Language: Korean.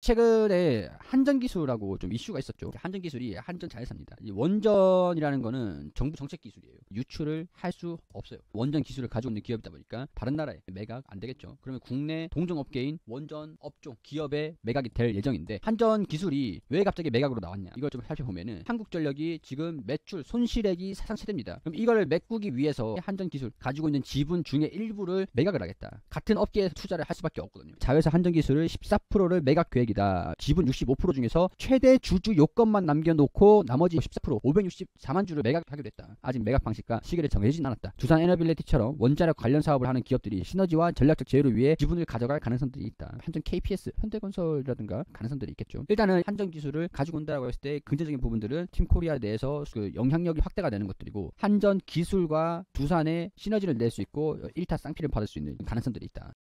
최근에 한전 기술하고 좀 이슈가 있었죠. 한전 기술이 한전 자회사입니다. 이 원전이라는 거는 정부 정책 기술이에요. 유출을 할 수 없어요. 원전 기술을 가지고 있는 기업이다 보니까 다른 나라에 매각 안 되겠죠. 그러면 국내 동종업계인 원전 업종 기업에 매각이 될 예정인데, 한전 기술이 왜 갑자기 매각으로 나왔냐, 이걸 좀 살펴보면은 한국전력이 지금 매출 손실액이 사상 최대입니다. 그럼 이걸 메꾸기 위해서 한전 기술 가지고 있는 지분 중에 일부를 매각을 하겠다. 같은 업계에 투자를 할 수밖에 없거든요. 자회사 한전 기술을 14%를 매각 계획이다. 지분 65% 중에서 최대 주주 요건만 남겨놓고 나머지 14% 564만 주를 매각하기로 했다. 아직 매각 방식과 시기를 정해지진 않았다. 두산 에너빌리티처럼 원자력 관련 사업을 하는 기업들이 시너지와 전략적 제휴를 위해 지분을 가져갈 가능성들이 있다. 한전 KPS, 현대건설이라든가 가능성들이 있겠죠. 일단은 한전 기술을 가지고 온다고 했을 때 긍정적인 부분들은 팀코리아 내에서 그 영향력이 확대가 되는 것들이고, 한전 기술과 두산의 시너지를 낼 수 있고 1타 쌍피를 받을 수 있는 가능성들이 있다.